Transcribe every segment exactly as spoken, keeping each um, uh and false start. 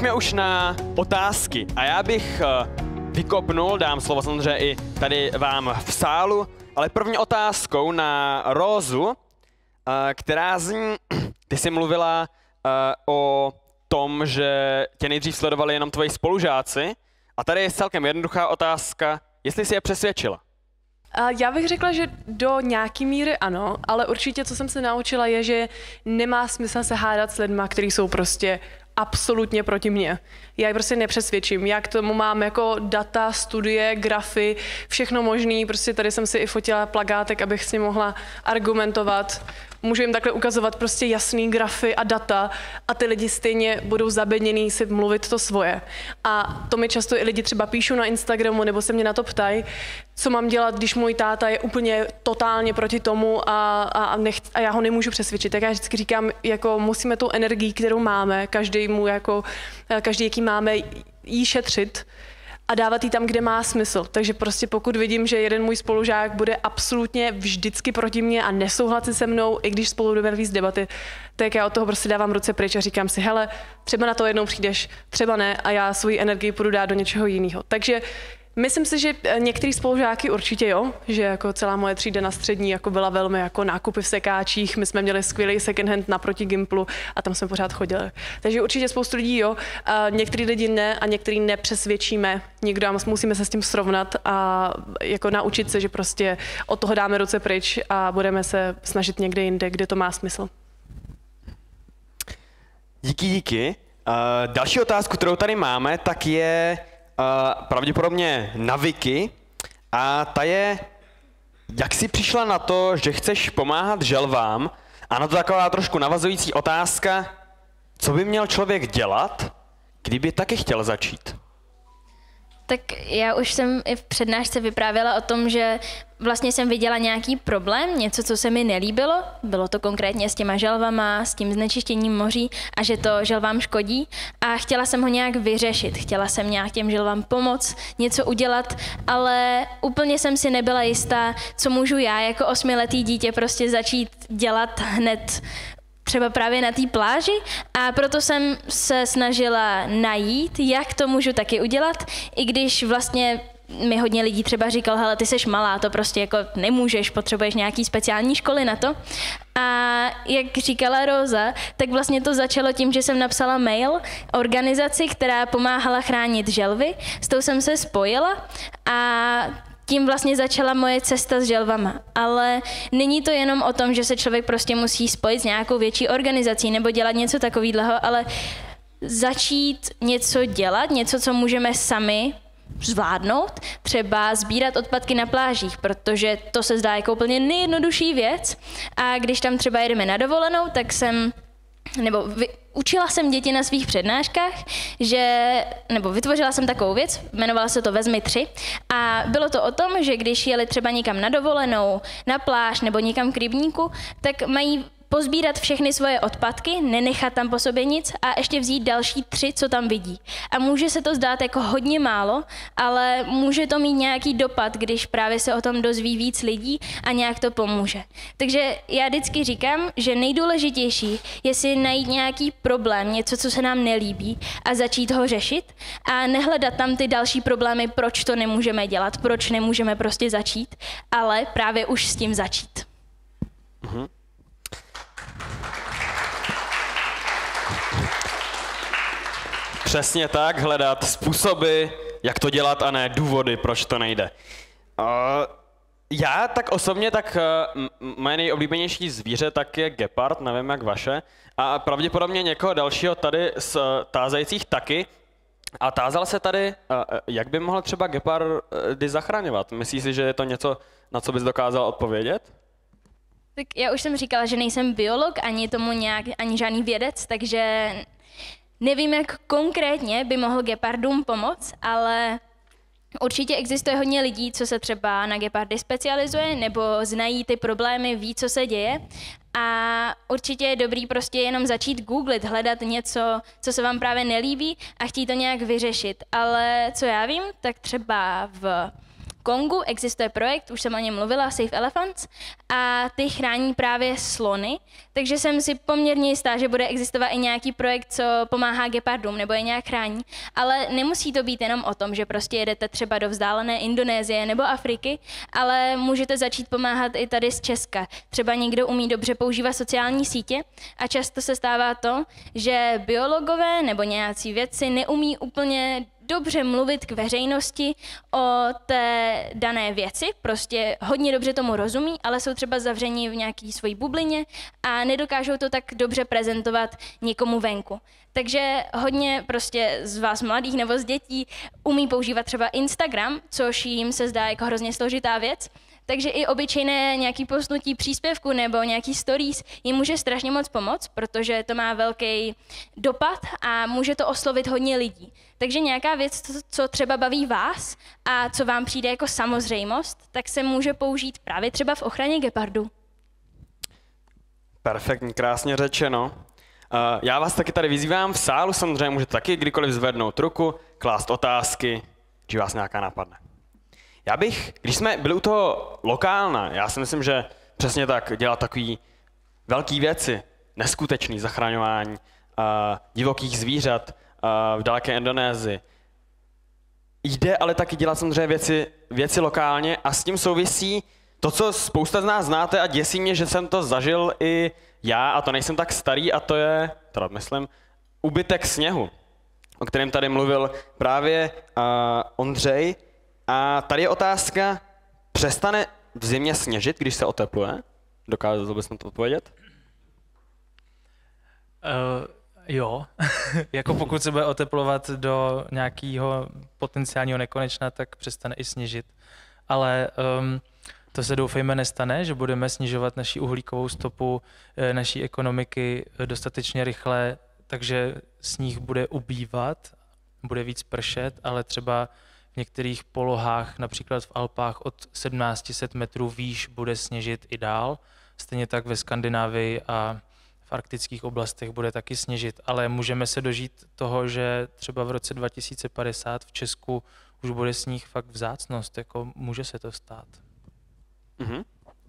pojďme už na otázky. A já bych vykopnul, dám slovo samozřejmě i tady vám v sálu, ale první otázkou na Rózu, která zní, ty jsi mluvila o tom, že tě nejdřív sledovali jenom tvoji spolužáci. A tady je celkem jednoduchá otázka, jestli jsi je přesvědčila. Já bych řekla, že do nějaký míry ano, ale určitě, co jsem se naučila, je, že nemá smysl se hádat s lidma, kteří jsou prostě absolutně proti mně. Já je prostě nepřesvědčím. Já k tomu mám jako data, studie, grafy, všechno možný. Prostě tady jsem si i fotila plakátek, abych s ním mohla argumentovat. Můžu jim takhle ukazovat prostě jasný grafy a data a ty lidi stejně budou zabedněný si mluvit to svoje. A to mi často i lidi třeba píšou na Instagramu nebo se mě na to ptají, co mám dělat, když můj táta je úplně totálně proti tomu a, a, nech, a já ho nemůžu přesvědčit. Tak já vždycky říkám, jako musíme tu energii, kterou máme, každý mu jako, každý, jaký máme, jí šetřit a dávat ji tam, kde má smysl. Takže prostě pokud vidím, že jeden můj spolužák bude absolutně vždycky proti mně a nesouhlasí se mnou, i když spolu budeme víc debaty, tak já od toho prostě dávám ruce pryč a říkám si, hele, třeba na to jednou přijdeš, třeba ne a já svoji energii půjdu dát do něčeho jiného. Takže myslím si, že některý spolužáky určitě jo, že jako celá moje třída na střední jako byla velmi jako nákupy v sekáčích, my jsme měli skvělý second hand naproti Gimplu a tam jsme pořád chodili. Takže určitě spoustu lidí jo, a některý lidi ne a některý nepřesvědčíme nikdo a musíme se s tím srovnat a jako naučit se, že prostě od toho dáme ruce pryč a budeme se snažit někde jinde, kde to má smysl. Díky, díky. Uh, další otázku, kterou tady máme, tak je Uh, pravděpodobně na Viki a ta je, jak jsi přišla na to, že chceš pomáhat želvám a na to taková trošku navazující otázka, co by měl člověk dělat, kdyby taky chtěl začít? Tak já už jsem i v přednášce vyprávěla o tom, že vlastně jsem viděla nějaký problém, něco, co se mi nelíbilo, bylo to konkrétně s těma želvama, s tím znečištěním moří a že to želvám škodí a chtěla jsem ho nějak vyřešit, chtěla jsem nějak těm želvám pomoct, něco udělat, ale úplně jsem si nebyla jistá, co můžu já jako osmiletý dítě prostě začít dělat hned třeba právě na té pláži a proto jsem se snažila najít, jak to můžu taky udělat, i když vlastně mi hodně lidí třeba říkal, hele, ty seš malá, to prostě jako nemůžeš, potřebuješ nějaký speciální školy na to. A jak říkala Róza, tak vlastně to začalo tím, že jsem napsala mail organizaci, která pomáhala chránit želvy, s tou jsem se spojila a tím vlastně začala moje cesta s želvama. Ale není to jenom o tom, že se člověk prostě musí spojit s nějakou větší organizací nebo dělat něco takového, ale začít něco dělat, něco, co můžeme sami zvládnout, třeba sbírat odpadky na plážích, protože to se zdá jako úplně nejjednodušší věc. A když tam třeba jedeme na dovolenou, tak jsem nebo vy, učila jsem děti na svých přednáškách, že, nebo vytvořila jsem takovou věc, jmenovala se to Vezmi tři a bylo to o tom, že když jeli třeba někam na dovolenou, na pláž nebo někam k rybníku, tak mají pozbírat všechny svoje odpadky, nenechat tam po sobě nic a ještě vzít další tři, co tam vidí. A může se to zdát jako hodně málo, ale může to mít nějaký dopad, když právě se o tom dozví víc lidí a nějak to pomůže. Takže já vždycky říkám, že nejdůležitější je si najít nějaký problém, něco, co se nám nelíbí a začít ho řešit a nehledat tam ty další problémy, proč to nemůžeme dělat, proč nemůžeme prostě začít, ale právě už s tím začít. Mhm. Přesně tak, hledat způsoby, jak to dělat a ne důvody, proč to nejde. Uh, já tak osobně, tak uh, moje nejoblíbenější zvíře tak je gepard, nevím jak vaše, a pravděpodobně někoho dalšího tady z uh, tázajících taky. A tázal se tady, uh, jak by mohl třeba gepardy zachraňovat? Myslíš si, že je to něco, na co bys dokázal odpovědět? Tak já už jsem říkala, že nejsem biolog, ani tomu nějak, ani žádný vědec, takže nevím, jak konkrétně by mohl gepardům pomoct, ale určitě existuje hodně lidí, co se třeba na gepardy specializuje, nebo znají ty problémy, ví, co se děje. A určitě je dobrý prostě jenom začít googlit, hledat něco, co se vám právě nelíbí a chtít to nějak vyřešit. Ale co já vím, tak třeba v Kongu existuje projekt, už jsem o něm mluvila, Save Elephants, a ty chrání právě slony, takže jsem si poměrně jistá, že bude existovat i nějaký projekt, co pomáhá gepardům nebo je nějak chrání, ale nemusí to být jenom o tom, že prostě jedete třeba do vzdálené Indonésie nebo Afriky, ale můžete začít pomáhat i tady z Česka. Třeba někdo umí dobře používat sociální sítě a často se stává to, že biologové nebo nějací vědci neumí úplně dobře mluvit k veřejnosti o té dané věci, prostě hodně dobře tomu rozumí, ale jsou třeba zavření v nějaký svojí bublině a nedokážou to tak dobře prezentovat někomu venku. Takže hodně prostě z vás mladých nebo z dětí umí používat třeba Instagram, což jim se zdá jako hrozně složitá věc, takže i obyčejné nějaký postnutí příspěvku nebo nějaký stories jim může strašně moc pomoct, protože to má velký dopad a může to oslovit hodně lidí. Takže nějaká věc, co třeba baví vás a co vám přijde jako samozřejmost, tak se může použít právě třeba v ochraně gepardů. Perfektní, krásně řečeno. Uh, já vás taky tady vyzývám v sálu, samozřejmě můžete taky kdykoliv zvednout ruku, klást otázky, či vás nějaká napadne. Já bych, když jsme byli u toho lokálna, já si myslím, že přesně tak dělat takový velký věci, neskutečný zachraňování uh, divokých zvířat uh, v daleké Indonésii. Jde ale taky dělat samozřejmě věci, věci lokálně a s tím souvisí to, co spousta z nás znáte a děsí mě, že jsem to zažil i já, a to nejsem tak starý, a to je, teda myslím, úbytek sněhu, o kterém tady mluvil právě uh, Ondřej. A tady je otázka, přestane v zimě sněžit, když se otepluje? Dokázal bys na to odpovědět? Uh, jo, jako pokud se bude oteplovat do nějakého potenciálního nekonečna, tak přestane i sněžit. Ale um, to se doufejme nestane, že budeme snižovat naši uhlíkovou stopu naší ekonomiky dostatečně rychle, takže sníh bude ubývat, bude víc pršet, ale třeba v některých polohách, například v Alpách od sedmnáct set metrů výš, bude sněžit i dál. Stejně tak ve Skandinávii a v arktických oblastech bude taky sněžit, ale můžeme se dožít toho, že třeba v roce dva tisíce padesát v Česku už bude sníh fakt vzácnost, jako může se to stát. Mhm.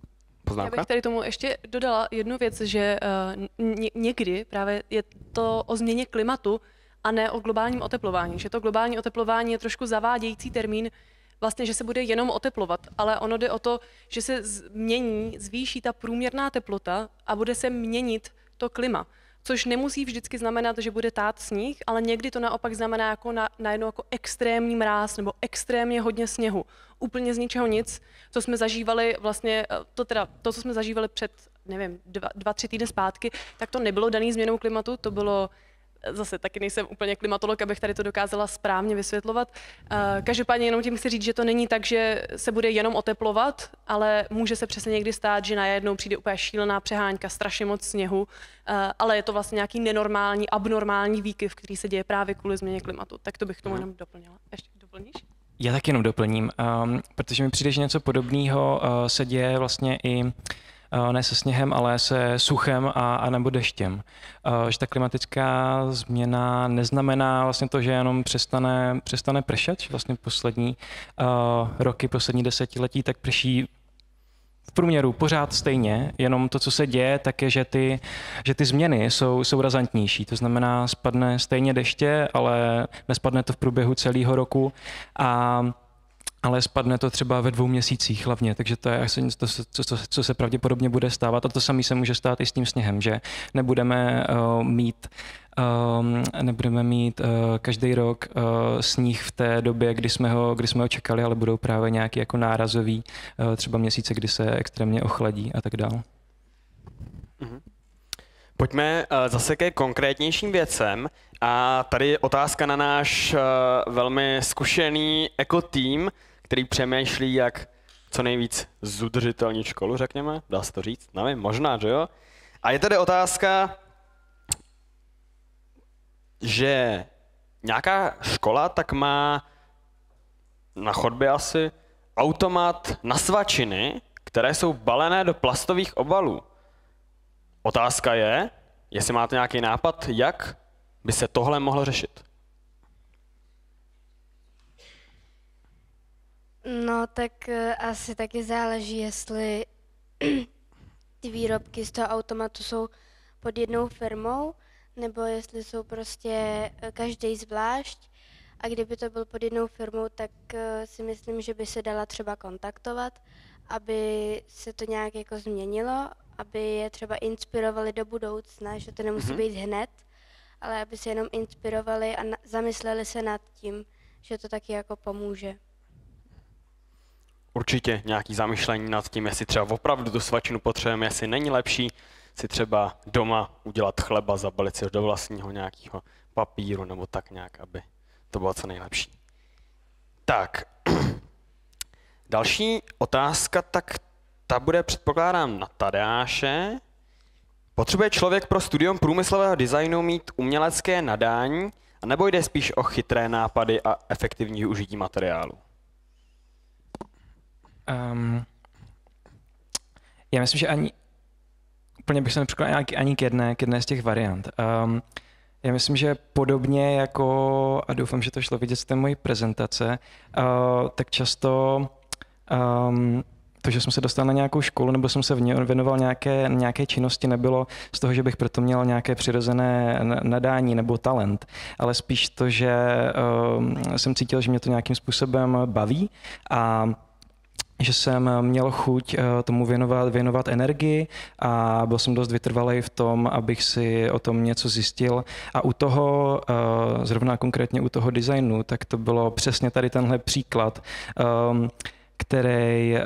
Já bych tady tomu ještě dodala jednu věc, že uh, ně- někdy právě je to o změně klimatu a ne o globálním oteplování. Že to globální oteplování je trošku zavádějící termín, vlastně, že se bude jenom oteplovat, ale ono jde o to, že se změní, zvýší ta průměrná teplota a bude se měnit to klima. Což nemusí vždycky znamenat, že bude tát sníh, ale někdy to naopak znamená jako na, najednou jako extrémní mráz nebo extrémně hodně sněhu. Úplně z ničeho nic, co jsme zažívali vlastně, to teda, to, co jsme zažívali před, nevím, dva, dva, tři týdny zpátky, tak to nebylo daný změnou klimatu, to bylo, zase taky nejsem úplně klimatolog, abych tady to dokázala správně vysvětlovat. Každopádně jenom tím chci říct, že to není tak, že se bude jenom oteplovat, ale může se přesně někdy stát, že najednou přijde úplně šílená přehánka, strašně moc sněhu, ale je to vlastně nějaký nenormální, abnormální výkyv, který se děje právě kvůli změně klimatu. Tak to bych tomu jenom doplnila. Ještě doplníš? Já tak jenom doplním, um, protože mi přijde, že něco podobného uh, se děje vlastně i uh, ne se sněhem, ale se suchem a, a nebo deštěm. Uh, že ta klimatická změna neznamená vlastně to, že jenom přestane, přestane pršet, že vlastně poslední uh, roky, poslední desetiletí, tak prší v průměru pořád stejně, jenom to, co se děje, tak je, že ty, že ty změny jsou, jsou razantnější. To znamená, spadne stejně deště, ale nespadne to v průběhu celého roku, a, ale spadne to třeba ve dvou měsících hlavně, takže to je asi to, co, co, co se pravděpodobně bude stávat. A to samé se může stát i s tím sněhem, že nebudeme uh, mít Um, nebudeme mít uh, každý rok uh, sníh v té době, kdy jsme ho, kdy jsme ho čekali, ale budou právě nějaký jako nárazový uh, třeba měsíce, kdy se extrémně ochladí a tak dále. Mhm. Pojďme uh, zase ke konkrétnějším věcem. A tady je otázka na náš uh, velmi zkušený ekotým, který přemýšlí, jak co nejvíc zudržitelnit školu, řekněme. Dá se to říct? Nevím, možná, že jo? A je tady otázka, že nějaká škola tak má na chodbě asi automat na svačiny, které jsou balené do plastových obalů. Otázka je, jestli máte nějaký nápad, jak by se tohle mohlo řešit. No, tak uh, asi taky záleží, jestli ty výrobky z toho automatu jsou pod jednou firmou, nebo jestli jsou prostě každý zvlášť. A kdyby to byl pod jednou firmou, tak uh, si myslím, že by se dala třeba kontaktovat, aby se to nějak jako změnilo, aby je třeba inspirovali do budoucna, že to nemusí Mhm. být hned, ale aby se jenom inspirovali a na- zamysleli se nad tím, že to taky jako pomůže. Určitě nějaký zamyšlení nad tím, jestli třeba opravdu tu svačinu potřebujeme, jestli není lepší si třeba doma udělat chleba, zabalit si ho do vlastního nějakého papíru nebo tak nějak, aby to bylo co nejlepší. Tak, další otázka, tak ta bude, předpokládám, na Tadeáše. Potřebuje člověk pro studium průmyslového designu mít umělecké nadání, anebo jde spíš o chytré nápady a efektivní využití materiálu? Um, já myslím, že ani úplně bych se nepřikládal ani k jedné, k jedné z těch variant. Um, já myslím, že podobně jako, a doufám, že to šlo vidět z té mojí prezentace, uh, tak často um, to, že jsem se dostal na nějakou školu nebo jsem se v ní věnoval nějaké, nějaké činnosti, nebylo z toho, že bych proto měl nějaké přirozené nadání nebo talent, ale spíš to, že um, jsem cítil, že mě to nějakým způsobem baví a že jsem měl chuť tomu věnovat, věnovat energii a byl jsem dost vytrvalý v tom, abych si o tom něco zjistil. A u toho, zrovna konkrétně u toho designu, tak to bylo přesně tady tenhle příklad, který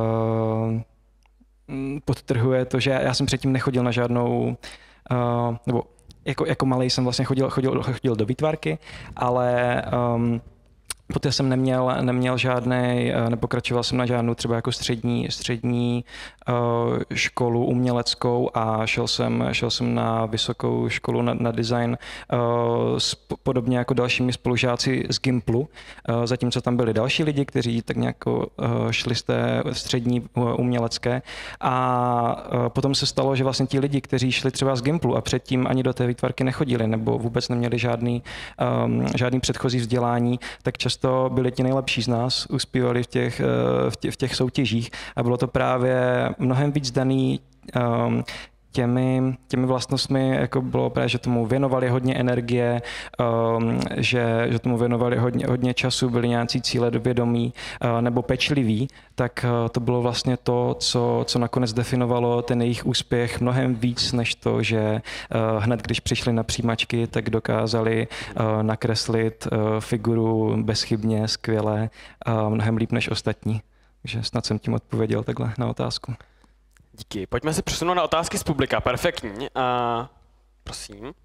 podtrhuje to, že já jsem předtím nechodil na žádnou, nebo jako, jako malej jsem vlastně chodil, chodil, chodil do výtvarky, ale poté jsem neměl, neměl žádný, nepokračoval jsem na žádnou třeba jako střední, střední uh, školu uměleckou a šel jsem, šel jsem na vysokou školu na, na design uh, s, podobně jako dalšími spolužáci z Gimplu, uh, zatímco tam byli další lidi, kteří tak nějak uh, šli z té střední uh, umělecké a uh, potom se stalo, že vlastně ti lidi, kteří šli třeba z Gimplu a předtím ani do té výtvarky nechodili nebo vůbec neměli žádný, um, žádný předchozí vzdělání, tak často to byli ti nejlepší z nás, uspívali v těch, v těch, v těch soutěžích a bylo to právě mnohem víc daný um, těmi, těmi vlastnostmi, jako bylo právě, že tomu věnovali hodně energie, um, že, že tomu věnovali hodně, hodně času, byli nějací cílevědomí uh, nebo pečliví, tak uh, to bylo vlastně to, co, co nakonec definovalo ten jejich úspěch mnohem víc, než to, že uh, hned, když přišli na přijímačky, tak dokázali uh, nakreslit uh, figuru bezchybně, skvěle, uh, mnohem líp než ostatní. Takže snad jsem tím odpověděl takhle na otázku. Díky. Pojďme se přesunout na otázky z publika. Perfektní. A prosím.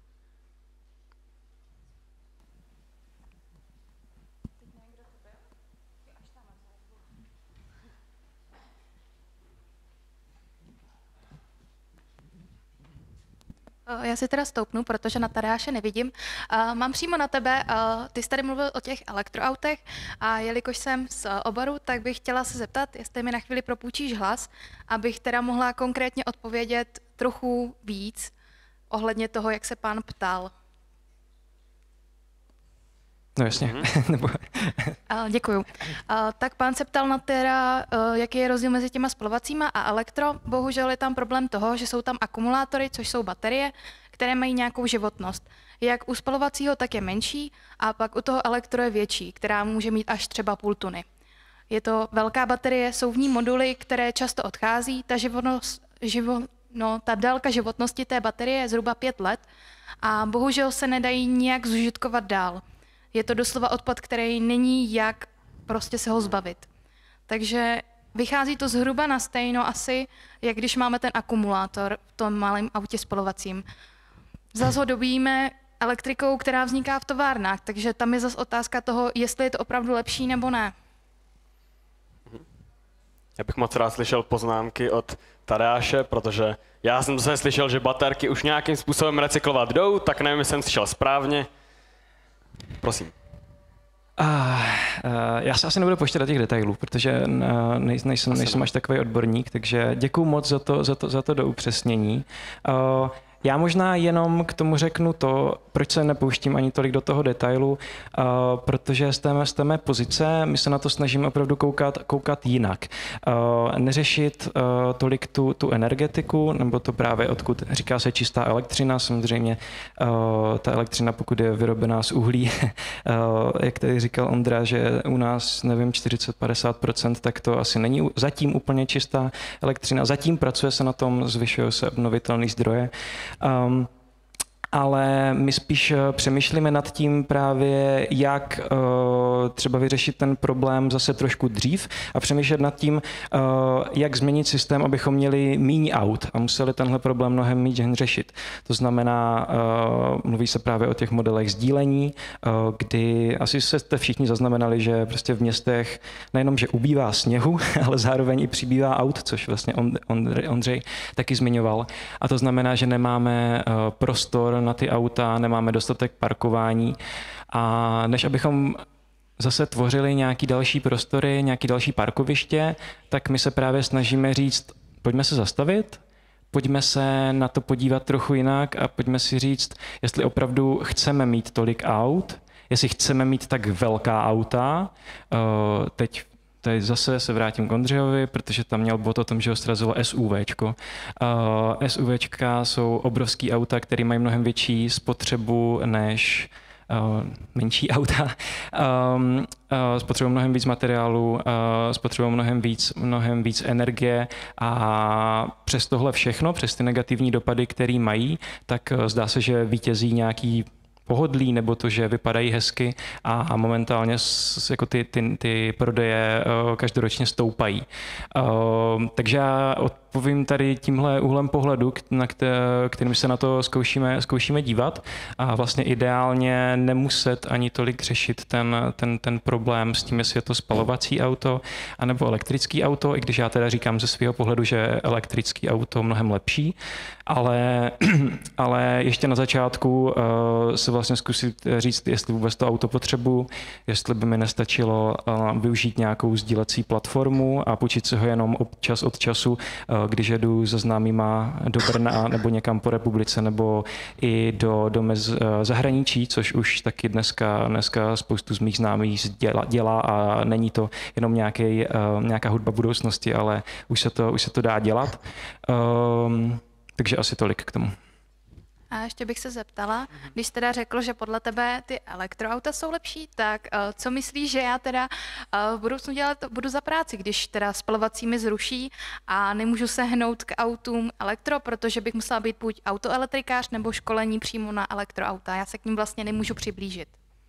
Já si teda stoupnu, protože na Tadeáše nevidím. Uh, mám přímo na tebe, uh, ty jsi tady mluvil o těch elektroautech a jelikož jsem z oboru, tak bych chtěla se zeptat, jestli mi na chvíli propůjčíš hlas, abych teda mohla konkrétně odpovědět trochu víc ohledně toho, jak se pán ptal. No jasně. Nebo... uh, děkuju. Uh, tak pán se ptal na teda, uh, jaký je rozdíl mezi těma spalovacíma a elektro. Bohužel je tam problém toho, že jsou tam akumulátory, což jsou baterie, které mají nějakou životnost. Jak u spalovacího, tak je menší a pak u toho elektro je větší, která může mít až třeba půl tuny. Je to velká baterie, jsou v ní moduly, které často odchází. Ta, životnost, živo, no, ta délka životnosti té baterie je zhruba pět let a bohužel se nedají nijak zužitkovat dál. Je to doslova odpad, který není jak prostě se ho zbavit. Takže vychází to zhruba na stejno asi, jak když máme ten akumulátor v tom malém autě spalovacím. Zase ho dobíjíme elektrikou, která vzniká v továrnách, takže tam je zase otázka toho, jestli je to opravdu lepší nebo ne. Já bych moc rád slyšel poznámky od Tadeáše, protože já jsem zase slyšel, že baterky už nějakým způsobem recyklovat jdou, tak nevím, jestli jsem slyšel správně. Prosím. Uh, uh, já se asi nebudu pouštět do těch detailů, protože uh, nej, nejsem, nejsem až takový odborník, takže děkuju moc za to, za to, za to doupřesnění. Uh, já možná jenom k tomu řeknu to, proč se nepouštím ani tolik do toho detailu, uh, protože z té, z té mé pozice my se na to snažíme opravdu koukat, koukat jinak. Uh, neřešit uh, tolik tu, tu energetiku, nebo to právě odkud říká se čistá elektřina, samozřejmě uh, ta elektřina, pokud je vyrobená z uhlí, uh, jak tady říkal Ondra, že u nás, nevím, čtyřicet až padesát procent, tak to asi není zatím úplně čistá elektřina. Zatím pracuje se na tom, zvyšují se obnovitelné zdroje. Um, ale my spíš přemýšlíme nad tím právě, jak uh, třeba vyřešit ten problém zase trošku dřív a přemýšlet nad tím, uh, jak změnit systém, abychom měli míň aut a museli tenhle problém mnohem méně řešit. To znamená, uh, mluví se právě o těch modelech sdílení, uh, kdy asi jste všichni zaznamenali, že prostě v městech nejenom, že ubývá sněhu, ale zároveň i přibývá aut, což vlastně Ondřej, Ondřej taky zmiňoval. A to znamená, že nemáme uh, prostor na ty auta, nemáme dostatek parkování a než abychom zase tvořili nějaký další prostory, nějaký další parkoviště, tak my se právě snažíme říct, pojďme se zastavit, pojďme se na to podívat trochu jinak a pojďme si říct, jestli opravdu chceme mít tolik aut, jestli chceme mít tak velká auta. Teď Teď zase se vrátím k Ondřejovi, protože tam měl bod o tom, že ho srazilo SUVčko. Uh, SUVčka jsou obrovský auta, které mají mnohem větší spotřebu než uh, menší auta. Um, uh, spotřebují mnohem víc materiálu, uh, spotřebují mnohem víc, mnohem víc energie a přes tohle všechno, přes ty negativní dopady, které mají, tak uh, zdá se, že vítězí nějaký pohodlí, nebo to, že vypadají hezky a, a momentálně s, jako ty, ty, ty prodeje uh, každoročně stoupají. Uh, takže já odpovím tady tímhle úhlem pohledu, na kterým se na to zkoušíme, zkoušíme dívat a vlastně ideálně nemuset ani tolik řešit ten, ten, ten problém s tím, jestli je to spalovací auto anebo elektrický auto, i když já teda říkám ze svého pohledu, že elektrický auto mnohem lepší, ale, ale ještě na začátku uh, se vlastně zkusit říct, jestli vůbec to auto potřebuji, jestli by mi nestačilo uh, využít nějakou sdílecí platformu a půjčit si ho jenom občas od času, uh, když jedu se známýma do Brna nebo někam po republice nebo i do, do mez, uh, zahraničí, což už taky dneska, dneska spoustu z mých známých dělá, dělá a není to jenom nějaký, uh, nějaká hudba budoucnosti, ale už se to, už se to dá dělat. Um, takže asi tolik k tomu. A ještě bych se zeptala, když jsi teda řekl, že podle tebe ty elektroauta jsou lepší, tak uh, co myslíš, že já teda uh, v budoucnu dělat budu za práci, když teda spalovací mi zruší a nemůžu se hnout k autům elektro, protože bych musela být buď autoelektrikář nebo školení přímo na elektroauta. Já se k ním vlastně nemůžu přiblížit.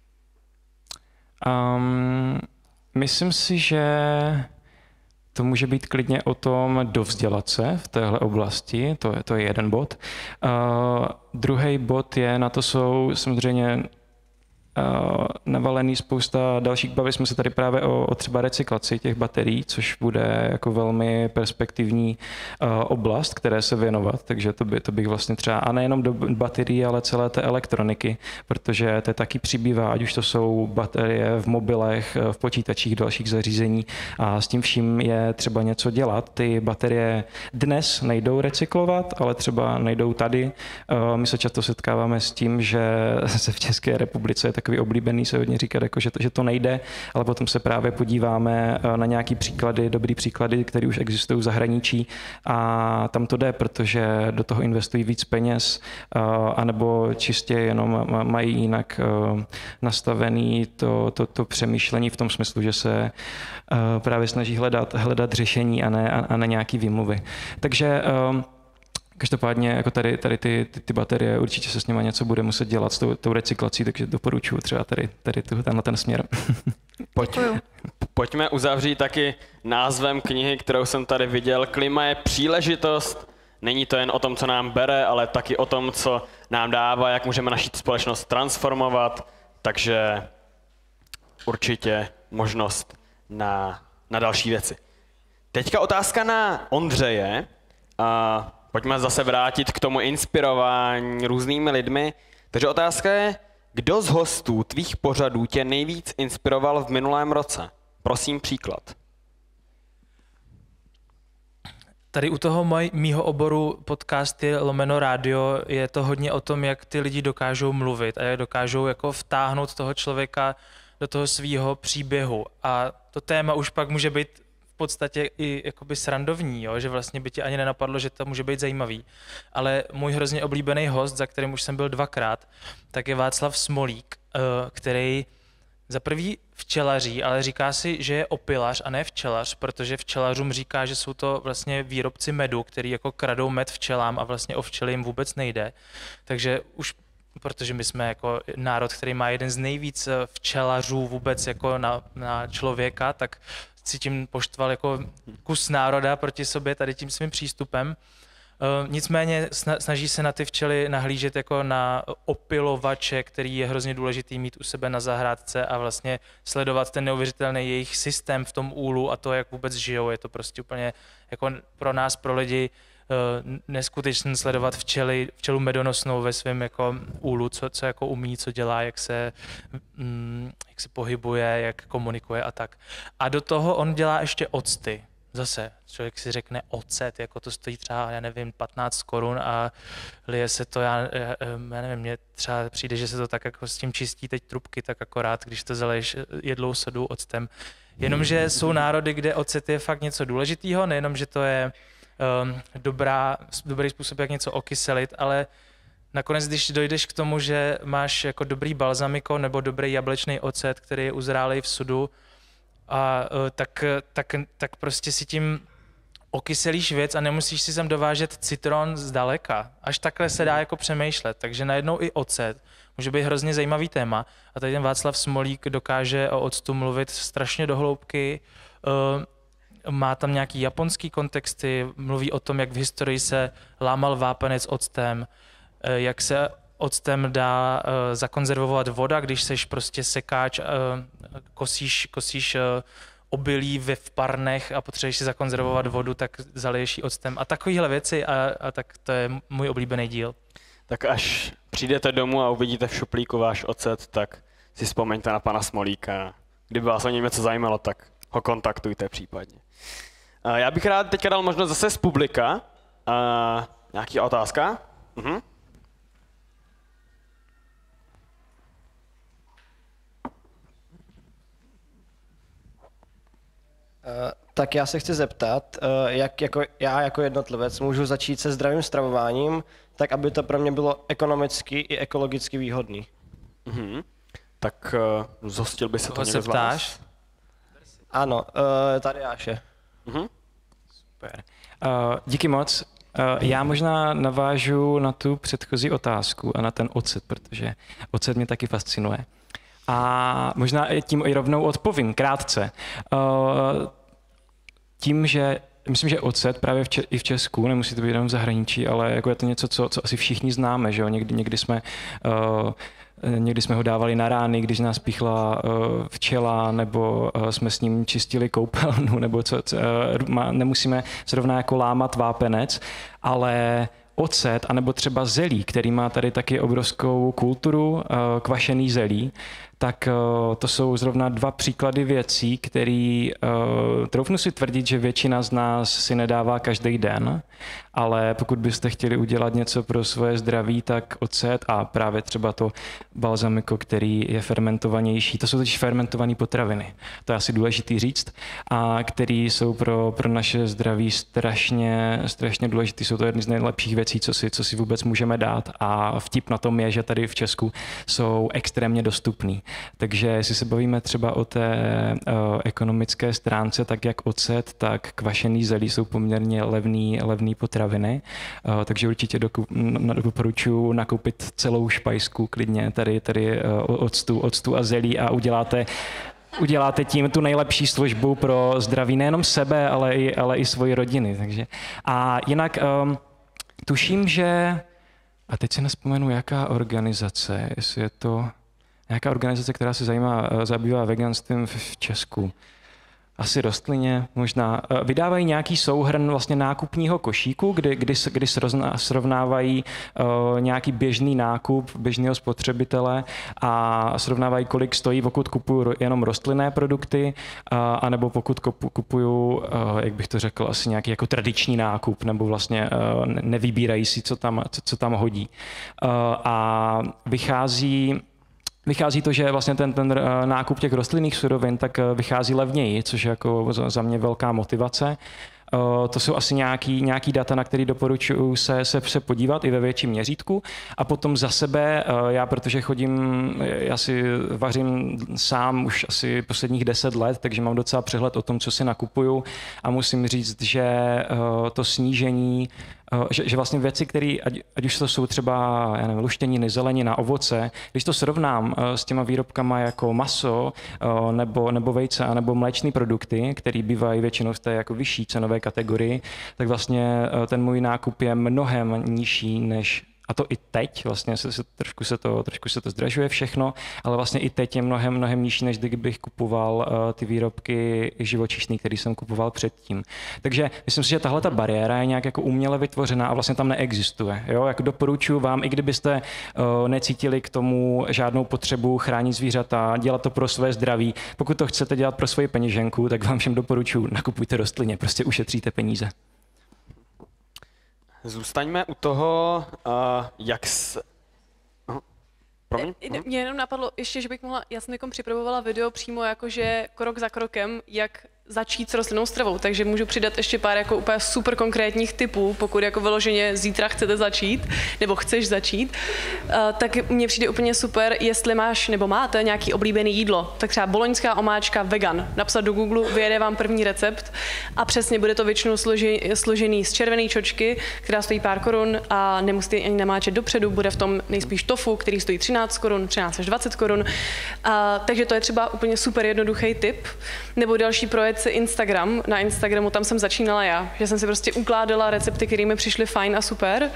Um, myslím si, že to může být klidně o tom dovzdělat se v téhle oblasti, to je, to je jeden bod. Uh, druhý bod je, na to jsou samozřejmě uh, navalený spousta dalších. Bavili jsme se tady právě o, o třeba recyklaci těch baterií, což bude jako velmi perspektivní uh, oblast, které se věnovat, takže to, by, to bych vlastně třeba, a nejenom do baterií, ale celé té elektroniky, protože to taky přibývá, ať už to jsou baterie v mobilech, v počítačích, dalších zařízení a s tím vším je třeba něco dělat. Ty baterie dnes nejdou recyklovat, ale třeba nejdou tady. Uh, my se často setkáváme s tím, že se v České republice je takový oblíbený se hodně říkat, jako, že, to, že to nejde, ale potom se právě podíváme na nějaký příklady, dobrý příklady, které už existují v zahraničí a tam to jde, protože do toho investují víc peněz, anebo čistě jenom mají jinak nastavený to, to, to přemýšlení v tom smyslu, že se právě snaží hledat, hledat řešení a ne, a ne nějaký výmluvy. Takže každopádně jako tady, tady ty, ty, ty baterie, určitě se s nimi něco bude muset dělat s tou, tou recyklací, takže doporučuji třeba tady, tady tu, tenhle ten směr. Pojďme, pojďme uzavřít taky názvem knihy, kterou jsem tady viděl. Klima je příležitost. Není to jen o tom, co nám bere, ale taky o tom, co nám dává, jak můžeme naši společnost transformovat. Takže určitě možnost na, na další věci. Teďka otázka na Ondřeje. A pojďme zase vrátit k tomu inspirování různými lidmi. Takže otázka je, kdo z hostů tvých pořadů tě nejvíc inspiroval v minulém roce? Prosím příklad. Tady u toho moj, mýho oboru podcasty lomeno rádio je to hodně o tom, jak ty lidi dokážou mluvit a jak dokážou jako vtáhnout toho člověka do toho svýho příběhu. A to téma už pak může být v podstatě i jakoby srandovní, jo? Že vlastně by ti ani nenapadlo, že to může být zajímavý. Ale můj hrozně oblíbený host, za kterým už jsem byl dvakrát, tak je Václav Smolík, který za prvý včelaří, ale říká si, že je opilař a ne včelař, protože včelařům říká, že jsou to vlastně výrobci medu, který jako kradou med včelám a vlastně o včely jim vůbec nejde. Takže už, protože my jsme jako národ, který má jeden z nejvíc včelařů vůbec jako na, na člověka, tak si tím poštval jako kus národa proti sobě tady tím svým přístupem. Uh, nicméně snaží se na ty včely nahlížet jako na opilovače, který je hrozně důležitý mít u sebe na zahrádce a vlastně sledovat ten neuvěřitelný jejich systém v tom úlu a to, jak vůbec žijou. Je to prostě úplně jako pro nás, pro lidi, uh, neskutečné sledovat včely, včelu medonosnou ve svém jako úlu, co, co jako umí, co dělá, jak se, mm, jak se pohybuje, jak komunikuje a tak. A do toho on dělá ještě octy. Zase, člověk si řekne ocet, jako to stojí třeba, já nevím, patnáct korun a lije se to, já, já, já nevím, mně třeba přijde, že se to tak jako s tím čistí teď trubky, tak akorát, když to zaleješ jedlou sodu octem. Jenomže jsou národy, kde ocet je fakt něco důležitého, nejenom, že to je um, dobrá, dobrý způsob, jak něco okyselit, ale nakonec, když dojdeš k tomu, že máš jako dobrý balzamiko nebo dobrý jablečný ocet, který je uzrálej v sudu, a tak, tak, tak prostě si tím okyselíš věc a nemusíš si sem dovážet citron zdaleka. Až takhle se dá jako přemýšlet. Takže najednou i ocet může být hrozně zajímavý téma. A tady ten Václav Smolík dokáže o octu mluvit strašně do hloubky. Má tam nějaký japonský kontexty, mluví o tom, jak v historii se lámal vápenec octem, jak se octem dá uh, zakonzervovat voda, když seš prostě sekáč, uh, kosíš, kosíš uh, obilí ve v parnech a potřebuješ si zakonzervovat vodu, tak zaliješ ji octem a takovéhle věci a, a tak to je můj oblíbený díl. Tak až přijdete domů a uvidíte v šuplíku váš ocet, tak si vzpomeňte na pana Smolíka. Kdyby vás o něm něco zajímalo, tak ho kontaktujte případně. Uh, já bych rád teďka dal možnost zase z publika. Uh, nějaký otázka? Uh-huh. Uh, tak já se chci zeptat, uh, jak jako já jako jednotlivec můžu začít se zdravým stravováním, tak aby to pro mě bylo ekonomicky i ekologicky výhodný. Mm-hmm. Tak uh, zhostil by se to Koho někdo se z vás? ptáš? Ano, uh, tady Jáše. Mm-hmm. Super. Uh, díky moc. Uh, já možná navážu na tu předchozí otázku a na ten ocet, protože ocet mě taky fascinuje. A možná i tím i rovnou odpovím, krátce. Uh, tím, že myslím, že ocet právě v Če- i v Česku, nemusí to být jenom v zahraničí, ale jako je to něco, co, co asi všichni známe, že jo? Někdy, někdy jsme uh, Někdy jsme ho dávali na rány, když nás pichla uh, včela, nebo uh, jsme s ním čistili koupelnu, nebo co, co uh, nemusíme zrovna jako lámat vápenec, ale ocet, anebo třeba zelí, který má tady taky obrovskou kulturu, uh, kvašený zelí, tak uh, to jsou zrovna dva příklady věcí, který uh, troufnu si tvrdit, že většina z nás si nedává každý den, ale pokud byste chtěli udělat něco pro svoje zdraví, tak ocet a právě třeba to balzamiko, který je fermentovanější, to jsou totiž fermentované potraviny, to je asi důležitý říct, a který jsou pro, pro naše zdraví strašně, strašně důležitý, jsou to jedny z nejlepších věcí, co si, co si vůbec můžeme dát a vtip na tom je, že tady v Česku jsou extrémně dostupný. Takže jestli se bavíme třeba o té uh, ekonomické stránce, tak jak ocet, tak kvašený zelí jsou poměrně levný, levný potraviny. Uh, takže určitě doku, doporučuji nakoupit celou špajsku klidně tady, tady uh, octu, octu a zelí a uděláte uděláte tím tu nejlepší službu pro zdraví nejenom sebe, ale i, ale i svoji rodiny. Takže. A jinak um, tuším, že, a teď si nespomenu, jaká organizace, jestli je to nějaká organizace, která se zajímá, zabývá veganstvím v Česku. asi rostlině možná, vydávají nějaký souhrn vlastně nákupního košíku, kdy, kdy, kdy srovnávají uh, nějaký běžný nákup běžného spotřebitele a srovnávají, kolik stojí, pokud kupuju jenom rostlinné produkty, uh, anebo pokud kupuju, uh, jak bych to řekl, asi nějaký jako tradiční nákup, nebo vlastně uh, nevybírají si, co tam, co, co tam hodí. Uh, a vychází Vychází to, že vlastně ten, ten nákup těch rostlinných surovin tak vychází levněji, což je jako za mě velká motivace. To jsou asi nějaký, nějaký data, na který doporučuji se, se, se podívat i ve větším měřítku. A potom za sebe, já protože chodím, já si vařím sám už asi posledních deset let, takže mám docela přehled o tom, co si nakupuju a musím říct, že to snížení, že, že vlastně věci, které, ať, ať už to jsou třeba, já nevím, luštěniny, zelenina, ovoce, když to srovnám s těma výrobkama jako maso nebo, nebo vejce nebo mléčné produkty, které bývají většinou v té jako vyšší cenové kategorii, tak vlastně ten můj nákup je mnohem nižší než, a to i teď, vlastně se, se, trošku, se to, trošku se to zdražuje všechno, ale vlastně i teď je mnohem, mnohem nižší, než kdybych kupoval uh, ty výrobky živočišný, který jsem kupoval předtím. Takže myslím si, že tahle ta bariéra je nějak jako uměle vytvořená a vlastně tam neexistuje. Jo? Jako doporučuji vám, i kdybyste uh, necítili k tomu žádnou potřebu chránit zvířata, dělat to pro své zdraví, pokud to chcete dělat pro svoji peněženku, tak vám všem doporučuji, nakupujte rostlině, prostě ušetříte peníze. Zůstaňme u toho, uh, jak s... Aha. Promiň? Mě jenom napadlo ještě, že bych mohla, já jsem někom připravovala video přímo jakože krok za krokem, jak začít s rostlinnou stravou, takže můžu přidat ještě pár jako úplně super konkrétních tipů, pokud jako vyloženě zítra chcete začít, nebo chceš začít, uh, tak mně přijde úplně super, jestli máš nebo máte nějaký oblíbený jídlo, tak třeba boloňská omáčka vegan, napsat do Google, vyjede vám první recept a přesně bude to většinou složený, složený z červené čočky, která stojí pár korun a nemusíte ani namáčet dopředu, bude v tom nejspíš tofu, který stojí třináct korun, třináct až dvacet korun, uh, takže to je třeba úplně super jednoduchý tip, nebo další projekt Instagram. Na Instagramu tam jsem začínala já, že jsem si prostě ukládala recepty, které mi přišly fajn a super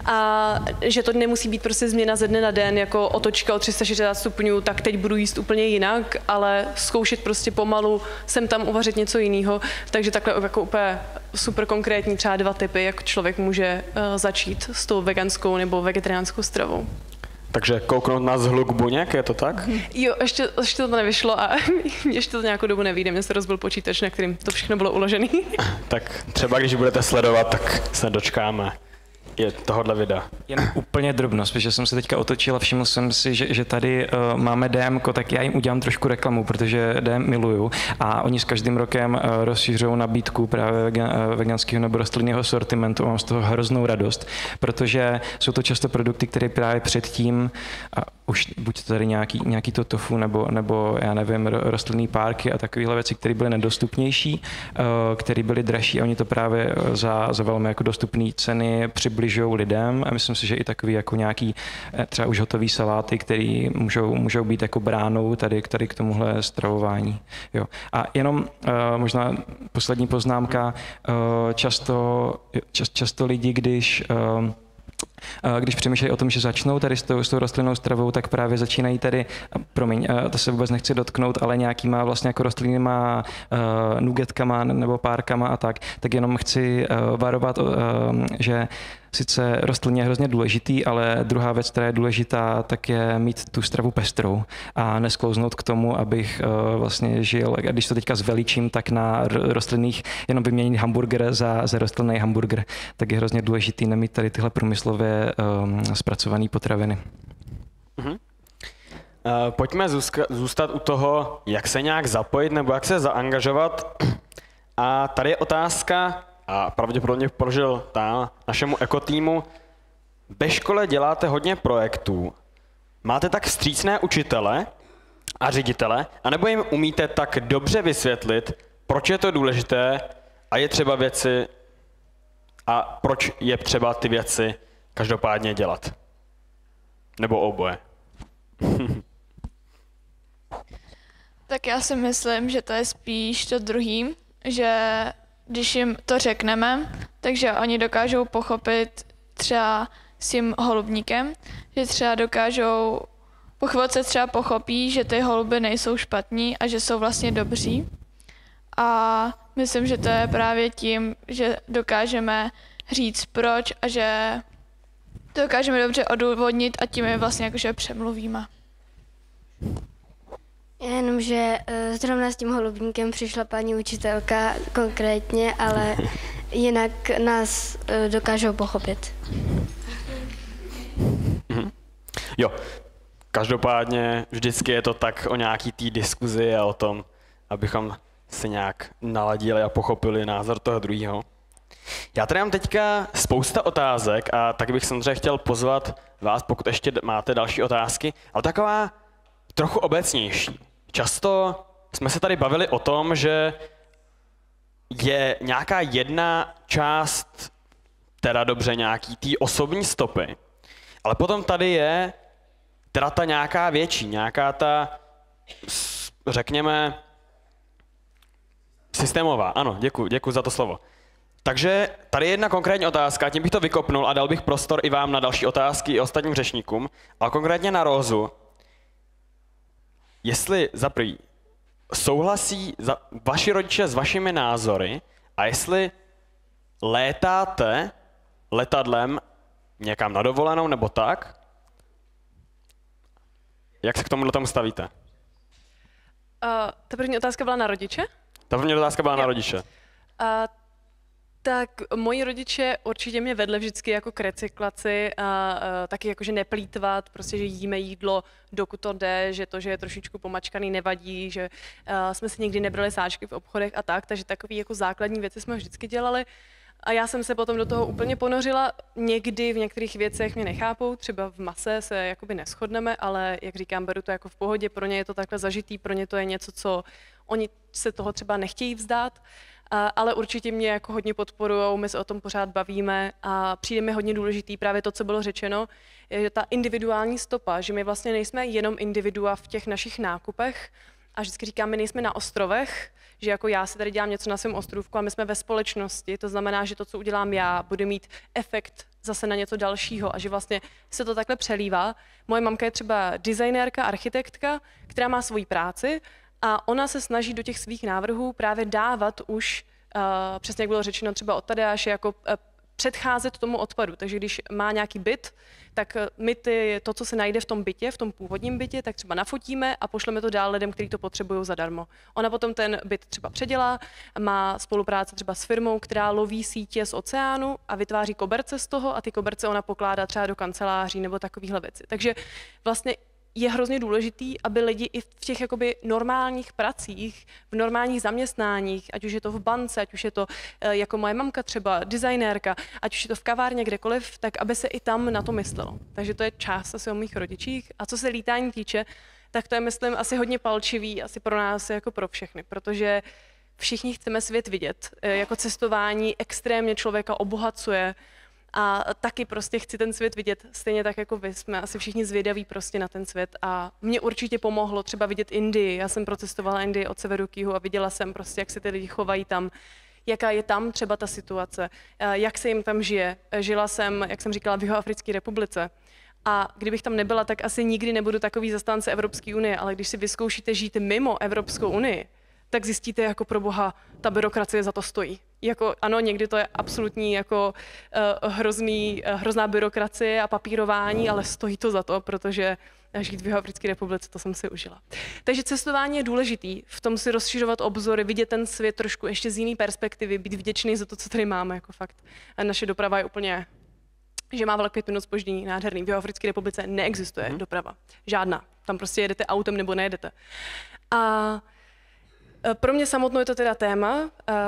a že to nemusí být prostě změna ze dne na den, jako otočka o tři sta šedesát stupňů, tak teď budu jíst úplně jinak, ale zkoušet prostě pomalu sem tam uvařit něco jiného, takže takhle jako úplně super konkrétní třeba dva tipy, jak člověk může uh, začít s tou veganskou nebo vegetariánskou stravou. Takže kouknout na zhluk buněk, je to tak? Jo, ještě, ještě to nevyšlo a ještě to nějakou dobu nevyjde, mně se rozbil počítač, na kterým to všechno bylo uložené. Tak třeba když budete sledovat, tak se dočkáme je tohohle videa. Jen úplně drobnost, protože jsem se teďka otočil a všiml jsem si, že, že tady uh, máme D M ko, tak já jim udělám trošku reklamu, protože D M miluju a oni s každým rokem uh, rozšířují nabídku právě vegan, uh, veganského nebo rostlinného sortimentu. Mám z toho hroznou radost, protože jsou to často produkty, které právě předtím, uh, už buď to tady nějaký, nějaký to tofu nebo, nebo já nevím, rostlinný párky a takovéhle věci, které byly nedostupnější, uh, které byly dražší a oni to právě za, za velmi jako dostupné ceny přibližují lidem a myslím si, že i takový jako nějaký třeba už hotový saláty, které můžou, můžou být jako bránou tady, tady k tomuhle stravování. Jo. A jenom uh, možná poslední poznámka, uh, často, čas, často lidi, když uh, Když přemýšlejí o tom, že začnou tady s tou, s tou rostlinnou stravou, tak právě začínají tady, promiň, to se vůbec nechci dotknout, ale nějakýma vlastně jako rostlinnýma uh, nugetkama nebo párkama a tak, tak jenom chci uh, varovat, uh, že sice rostlin je hrozně důležitý, ale druhá věc, která je důležitá, tak je mít tu stravu pestrou a nesklouznout k tomu, abych uh, vlastně žil, a když to teďka zveličím, tak na rostlinných jenom vyměnit hamburger za, za rostlinný hamburger, tak je hrozně důležitý nemít tady tyhle průmyslově um, zpracované potraviny. Uh-huh. Uh, pojďme zůzka, zůstat u toho, jak se nějak zapojit nebo jak se zaangažovat. A tady je otázka, a pravděpodobně položil ta našemu ekotýmu. Ve škole děláte hodně projektů. Máte tak vstřícné učitele a ředitele, anebo jim umíte tak dobře vysvětlit, proč je to důležité a je třeba věci a proč je třeba ty věci každopádně dělat? Nebo oboje? Tak já si myslím, že to je spíš to druhý, že když jim to řekneme, takže oni dokážou pochopit třeba s tím holubníkem, že třeba dokážou, po chvilce třeba pochopí, že ty holuby nejsou špatní a že jsou vlastně dobří. a myslím, že to je právě tím, že dokážeme říct proč a že to dokážeme dobře odůvodnit a tím je vlastně jakože přemluvíme. Jenom, že uh, zrovna s tím holubníkem přišla paní učitelka konkrétně, ale jinak nás uh, dokážou pochopit. Mhm. Jo, každopádně vždycky je to tak o nějaký té diskuzi a o tom, abychom se nějak naladili a pochopili názor toho druhého. Já tady mám teďka spousta otázek a tak bych samozřejmě chtěl pozvat vás, pokud ještě máte další otázky, ale taková trochu obecnější. Často jsme se tady bavili o tom, že je nějaká jedna část, teda dobře nějaký té osobní stopy, ale potom tady je teda ta nějaká větší, nějaká ta, řekněme, systémová. Ano, děkuji, děkuji za to slovo. Takže tady je jedna konkrétní otázka, tím bych to vykopnul a dal bych prostor i vám na další otázky i ostatním řečníkům, ale konkrétně na Rózu. Jestli za prvý souhlasí za, vaši rodiče s vašimi názory a jestli létáte letadlem někam na dovolenou nebo tak, jak se k tomu tomu stavíte? Uh, ta první otázka byla na rodiče? Ta první otázka byla jo. na rodiče. Uh, tak moji rodiče určitě mě vedli vždycky jako k recyklaci a uh, taky jakože neplýtvat, prostě, že jíme jídlo, dokud to jde, že to, že je trošičku pomačkaný, nevadí, že uh, jsme si nikdy nebrali sáčky v obchodech a tak, takže takové jako základní věci jsme vždycky dělali. A já jsem se potom do toho úplně ponořila. Někdy v některých věcech mě nechápou, třeba v mase se jakoby neshodneme, ale jak říkám, beru to jako v pohodě, pro ně je to takhle zažitý, pro ně to je něco, co oni se toho třeba nechtějí vzdát, a, ale určitě mě jako hodně podporujou, my se o tom pořád bavíme a přijde mi hodně důležitý právě to, co bylo řečeno, je ta individuální stopa, že my vlastně nejsme jenom individua v těch našich nákupech, a vždycky říkám, my nejsme na ostrovech, že jako já si tady dělám něco na svém ostrovku a my jsme ve společnosti, to znamená, že to, co udělám já, bude mít efekt zase na něco dalšího a že vlastně se to takhle přelívá. Moje mamka je třeba designérka, architektka, která má svoji práci a ona se snaží do těch svých návrhů právě dávat už, uh, přesně jak bylo řečeno třeba od Tadeáše, jako uh, předcházet tomu odpadu. Takže když má nějaký byt, tak my ty, to, co se najde v tom bytě, v tom původním bytě, tak třeba nafotíme a pošleme to dál lidem, kteří to potřebují zadarmo. Ona potom ten byt třeba předělá, má spolupráci třeba s firmou, která loví sítě z oceánu a vytváří koberce z toho a ty koberce ona pokládá třeba do kanceláří nebo takovýhle věci. Takže vlastně je hrozně důležitý, aby lidi i v těch jakoby normálních pracích, v normálních zaměstnáních, ať už je to v bance, ať už je to jako moje mamka třeba, designérka, ať už je to v kavárně, kdekoliv, tak aby se i tam na to myslelo. Takže to je část asi o mých rodičích. A co se lítání týče, tak to je, myslím, asi hodně palčivý, asi pro nás jako pro všechny, protože všichni chceme svět vidět. Jako cestování extrémně člověka obohacuje, a taky prostě chci ten svět vidět, stejně tak jako vy, jsme asi všichni zvědaví prostě na ten svět a mě určitě pomohlo třeba vidět Indii, já jsem procestovala Indii od severu k jihu a viděla jsem prostě, jak se ty lidi chovají tam, jaká je tam třeba ta situace, jak se jim tam žije. Žila jsem, jak jsem říkala, v Jihoafrické republice a kdybych tam nebyla, tak asi nikdy nebudu takový zastánce Evropské unie, ale když si vyzkoušíte žít mimo Evropskou unii, tak zjistíte, jako pro boha, ta byrokracie za to stojí. Jako, ano, někdy to je absolutní jako uh, hrozný, uh, hrozná byrokracie a papírování, ale stojí to za to, protože žít v Jihoafrické republice, to jsem si užila. Takže cestování je důležitý, v tom si rozšiřovat obzory, vidět ten svět trošku ještě z jiné perspektivy, být vděčný za to, co tady máme, jako fakt. A naše doprava je úplně, že má vlak pět minut zpoždění, nádherný. V Jihoafrické republice neexistuje hmm. doprava, žádná. Tam prostě jedete autem nebo nejedete. A pro mě samotnou je to teda téma,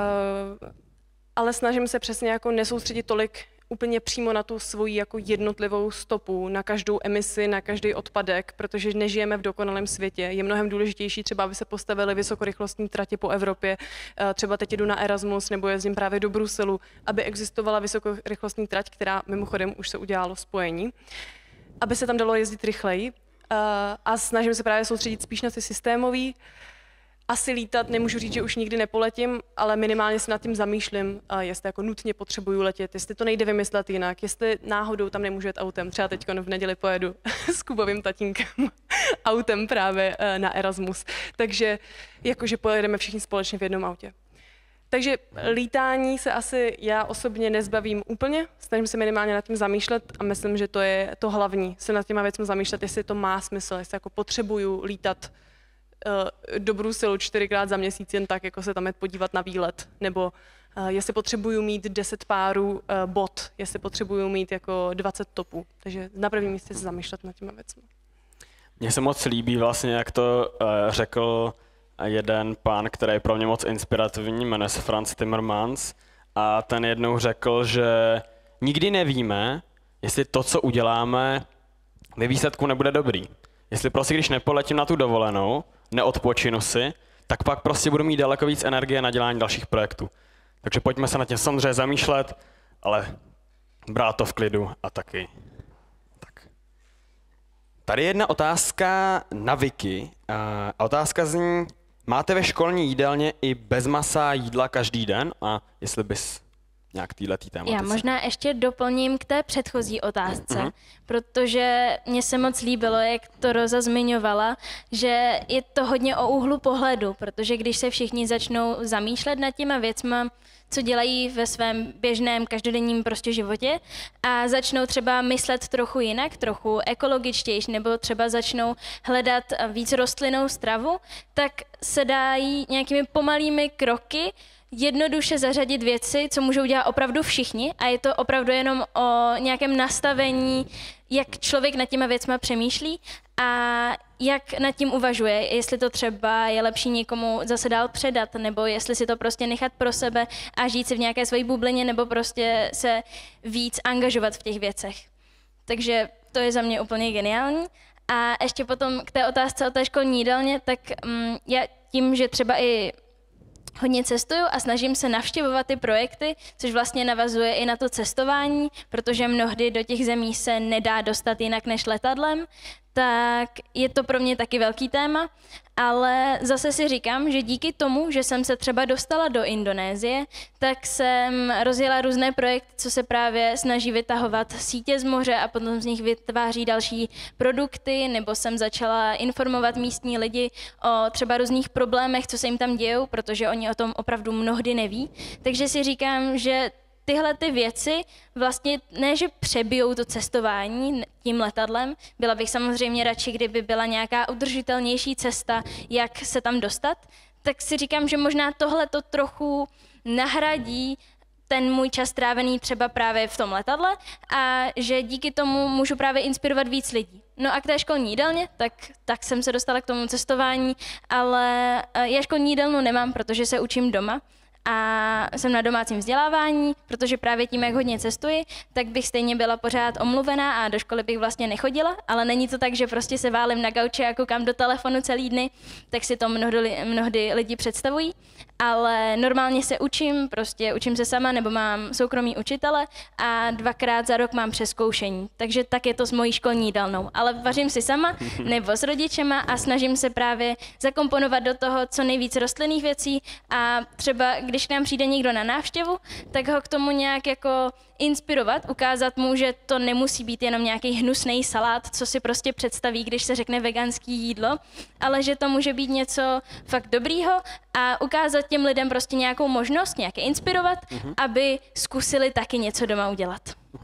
ale snažím se přesně jako nesoustředit tolik úplně přímo na tu svoji jako jednotlivou stopu, na každou emisi, na každý odpadek, protože nežijeme v dokonalém světě. Je mnohem důležitější třeba, aby se postavily vysokorychlostní tratě po Evropě. Třeba teď jdu na Erasmus nebo jezdím právě do Bruselu, aby existovala vysokorychlostní trať, která mimochodem už se udělalo spojení, aby se tam dalo jezdit rychleji. A snažím se právě soustředit spíš na ty systémový. asi lítat, nemůžu říct, že už nikdy nepoletím, ale minimálně se nad tím zamýšlím, jestli jako nutně potřebuju letět, jestli to nejde vymyslet jinak, jestli náhodou tam nemůžu jet autem. Třeba teď v neděli pojedu s Kubovým tatínkem autem právě na Erasmus. Takže jakože pojedeme všichni společně v jednom autě. Takže lítání se asi já osobně nezbavím úplně, snažím se minimálně nad tím zamýšlet a myslím, že to je to hlavní, se nad těma věcmi zamýšlet, jestli to má smysl, jestli jako potřebuju lítat uh, do Bruselu čtyřikrát za měsíc jen tak, jako se tam jet podívat na výlet, nebo uh, jestli potřebuju mít deset párů uh, bot, jestli potřebuju mít jako dvacet topů. Takže na prvním místě se zamýšlet nad těma věcmi. Mně se moc líbí vlastně, jak to uh, řekl jeden pán, který je pro mě moc inspirativní, jmenuje se Franz Timmermans, a ten jednou řekl, že nikdy nevíme, jestli to, co uděláme, ve výsledku nebude dobrý. Jestli prostě, když nepoletím na tu dovolenou, neodpočinu si, tak pak prostě budu mít daleko víc energie na dělání dalších projektů. Takže pojďme se na tím samozřejmě zamýšlet, ale brát to v klidu a taky. Tak. Tady je jedna otázka na Wiki. A otázka zní, máte ve školní jídelně i bez masa jídla každý den? A jestli bys nějak týhletý tématice. Já možná ještě doplním k té předchozí otázce, uh-huh. protože mně se moc líbilo, jak to Roza zmiňovala, že je to hodně o úhlu pohledu, protože když se všichni začnou zamýšlet nad těma věcma, co dělají ve svém běžném každodenním prostě životě a začnou třeba myslet trochu jinak, trochu ekologičtější, nebo třeba začnou hledat víc rostlinnou stravu, tak se dají nějakými pomalými kroky jednoduše zařadit věci, co můžou dělat opravdu všichni a je to opravdu jenom o nějakém nastavení, jak člověk nad těma věcma přemýšlí a jak nad tím uvažuje, jestli to třeba je lepší někomu zase dál předat, nebo jestli si to prostě nechat pro sebe a žít si v nějaké své bublině, nebo prostě se víc angažovat v těch věcech. Takže to je za mě úplně geniální. A ještě potom k té otázce o té školní jídelně, tak um, já tím, že třeba i hodně cestuju a snažím se navštěvovat ty projekty, což vlastně navazuje i na to cestování, protože mnohdy do těch zemí se nedá dostat jinak než letadlem, tak je to pro mě taky velký téma, ale zase si říkám, že díky tomu, že jsem se třeba dostala do Indonésie, tak jsem rozjela různé projekty, co se právě snaží vytahovat sítě z moře a potom z nich vytváří další produkty, nebo jsem začala informovat místní lidi o třeba různých problémech, co se jim tam dějou, protože oni o tom opravdu mnohdy neví. Takže si říkám, že tyhle ty věci vlastně ne, že přebijou to cestování tím letadlem, byla bych samozřejmě radši, kdyby byla nějaká udržitelnější cesta, jak se tam dostat, tak si říkám, že možná tohle to trochu nahradí ten můj čas strávený třeba právě v tom letadle a že díky tomu můžu právě inspirovat víc lidí. No a k té školní jídelně, tak, tak jsem se dostala k tomu cestování, ale já školní jídelnu nemám, protože se učím doma. A jsem na domácím vzdělávání, protože právě tím, jak hodně cestuji, tak bych stejně byla pořád omluvená a do školy bych vlastně nechodila, ale není to tak, že prostě se válím na gauči a koukám do telefonu celý dny, tak si to mnohdy, mnohdy lidi představují, ale normálně se učím, prostě učím se sama nebo mám soukromý učitele a dvakrát za rok mám přezkoušení, takže tak je to s mojí školní jídelnou, ale vařím si sama nebo s rodičema a snažím se právě zakomponovat do toho co nejvíc rostlinných věcí a třeba když k nám přijde někdo na návštěvu, tak ho k tomu nějak jako inspirovat, ukázat mu, že to nemusí být jenom nějaký hnusný salát, co si prostě představí, když se řekne veganský jídlo, ale že to může být něco fakt dobrýho a ukázat těm lidem prostě nějakou možnost, nějaké inspirovat, mm-hmm. aby zkusili taky něco doma udělat.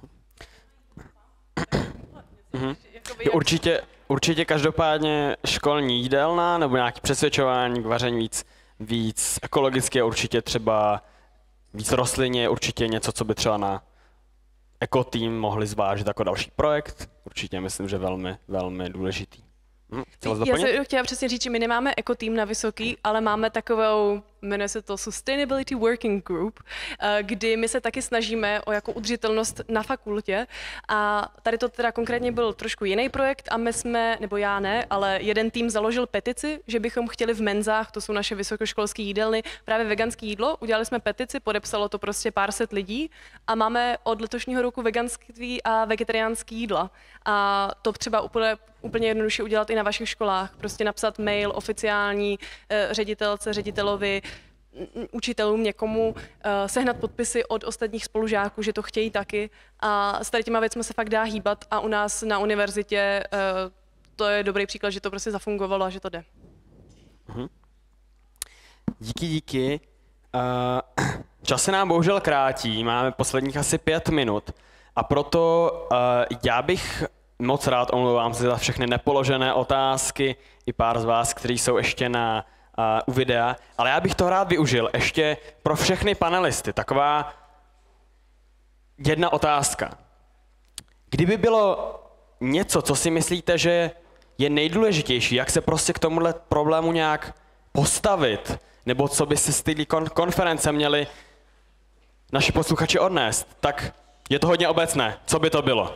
Mm-hmm. Určitě, určitě každopádně školní jídelna nebo nějaké přesvědčování k vaření víc víc ekologicky je určitě třeba víc rostlině, je určitě něco, co by třeba na ekotým mohli zvážit jako další projekt. Určitě myslím, že velmi, velmi důležitý. Hm, Já jsem chtěla přesně říct, že my nemáme ekotým na Vysoký, ale máme takovou jmenuje se to Sustainability Working Group, kdy my se taky snažíme o jako udržitelnost na fakultě a tady to teda konkrétně byl trošku jiný projekt a my jsme, nebo já ne, ale jeden tým založil petici, že bychom chtěli v menzách, to jsou naše vysokoškolské jídelny, právě veganské jídlo. Udělali jsme petici, podepsalo to prostě pár set lidí a máme od letošního roku veganství a vegetariánské jídla. A to třeba úplně, úplně jednoduše udělat i na vašich školách. Prostě napsat mail oficiální eh, ředitelce, ředitelovi, učitelům, někomu, eh, sehnat podpisy od ostatních spolužáků, že to chtějí taky. A s tady těma věcmi se fakt dá hýbat a u nás na univerzitě eh, to je dobrý příklad, že to prostě zafungovalo a že to jde. Mhm. Díky, díky. Uh, čas se nám bohužel krátí, máme posledních asi pět minut a proto uh, já bych moc rád, omlouvám se za všechny nepoložené otázky i pár z vás, kteří jsou ještě na, uh, u videa, ale já bych to rád využil ještě pro všechny panelisty. Taková jedna otázka. Kdyby bylo něco, co si myslíte, že je nejdůležitější, jak se prostě k tomuhle problému nějak postavit, nebo co by si z té kon- konference měli naši posluchači odnést, tak je to hodně obecné. Co by to bylo?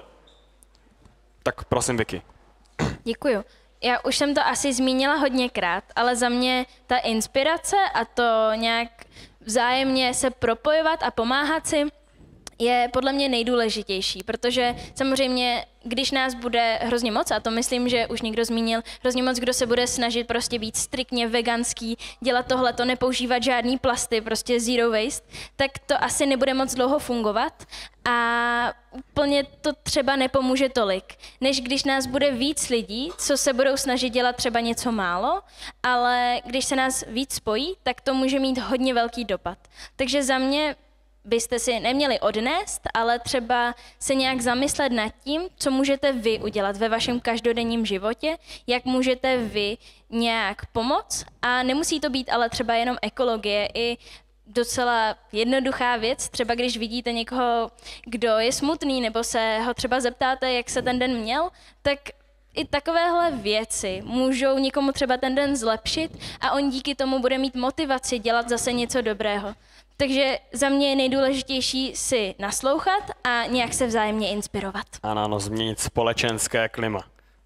Tak prosím, Vicky. Děkuju. Já už jsem to asi zmínila hodněkrát, ale za mě ta inspirace a to nějak vzájemně se propojovat a pomáhat si je podle mě nejdůležitější, protože samozřejmě, když nás bude hrozně moc, a to myslím, že už někdo zmínil, hrozně moc, kdo se bude snažit prostě být striktně veganský, dělat tohleto, nepoužívat žádný plasty, prostě zero waste, tak to asi nebude moc dlouho fungovat a úplně to třeba nepomůže tolik, než když nás bude víc lidí, co se budou snažit dělat třeba něco málo, ale když se nás víc spojí, tak to může mít hodně velký dopad. Takže za mě byste si neměli odnést, ale třeba se nějak zamyslet nad tím, co můžete vy udělat ve vašem každodenním životě, jak můžete vy nějak pomoct a nemusí to být ale třeba jenom ekologie, i docela jednoduchá věc, třeba když vidíte někoho, kdo je smutný, nebo se ho třeba zeptáte, jak se ten den měl, tak i takovéhle věci můžou někomu třeba ten den zlepšit a on díky tomu bude mít motivaci dělat zase něco dobrého. Takže za mě je nejdůležitější si naslouchat a nějak se vzájemně inspirovat. Ano, ano, změnit společenské klima.